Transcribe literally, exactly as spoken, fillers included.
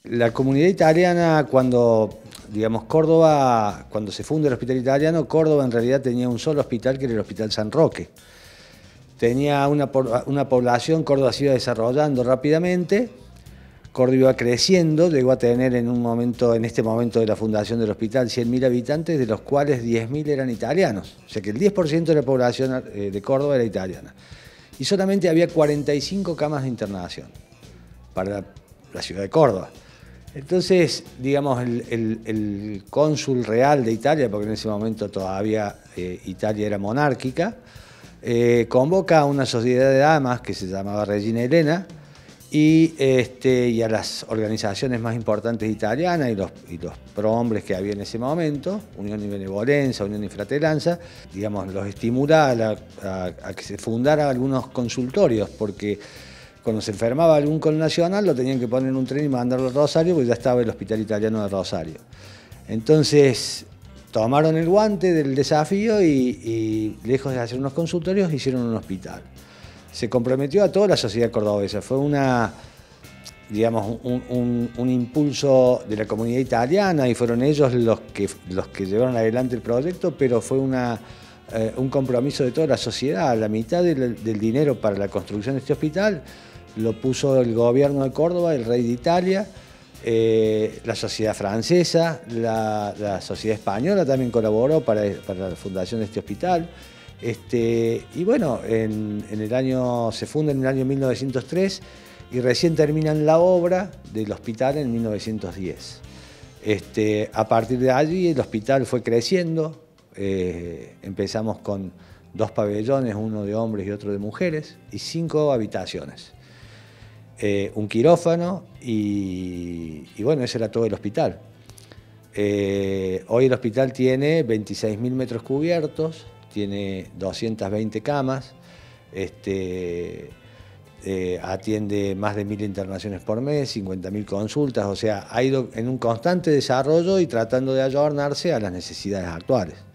La comunidad italiana, cuando, digamos, Córdoba, cuando se funda el hospital italiano, Córdoba en realidad tenía un solo hospital, que era el Hospital San Roque. Tenía una, una población, Córdoba se iba desarrollando rápidamente, Córdoba iba creciendo, llegó a tener en un momento, en este momento de la fundación del hospital, cien mil habitantes, de los cuales diez mil eran italianos. O sea que el diez por ciento de la población de Córdoba era italiana. Y solamente había cuarenta y cinco camas de internación para la ciudad de Córdoba. Entonces, digamos, el, el, el cónsul real de Italia, porque en ese momento todavía eh, Italia era monárquica, eh, convoca a una sociedad de damas que se llamaba Regina Elena y, este, y a las organizaciones más importantes italianas y los, y los prohombres que había en ese momento, Unión y Benevolencia, Unión y Fratelanza, digamos, los estimula a, la, a, a que se fundaran algunos consultorios, porque cuando se enfermaba algún connacional lo tenían que poner en un tren y mandarlo a Rosario, porque ya estaba el Hospital Italiano de Rosario. Entonces tomaron el guante del desafío y, y lejos de hacer unos consultorios, hicieron un hospital. Se comprometió a toda la sociedad cordobesa. Fue una, digamos, un, un, un impulso de la comunidad italiana y fueron ellos los que, los que llevaron adelante el proyecto, pero fue una, eh, un compromiso de toda la sociedad. La mitad del, del dinero para la construcción de este hospital lo puso el gobierno de Córdoba, el rey de Italia, eh, la sociedad francesa, la, la sociedad española también colaboró para, para la fundación de este hospital. Este, y bueno, en, en el año, se funda en el año mil novecientos tres y recién terminan la obra del hospital en mil novecientos diez. Este, a partir de allí el hospital fue creciendo, eh, empezamos con dos pabellones, uno de hombres y otro de mujeres, y cinco habitaciones. Eh, un quirófano y, y bueno, ese era todo el hospital. Eh, hoy el hospital tiene veintiséis mil metros cubiertos, tiene doscientas veinte camas, este, eh, atiende más de mil internaciones por mes, cincuenta mil consultas, o sea, ha ido en un constante desarrollo y tratando de ayornarse a las necesidades actuales.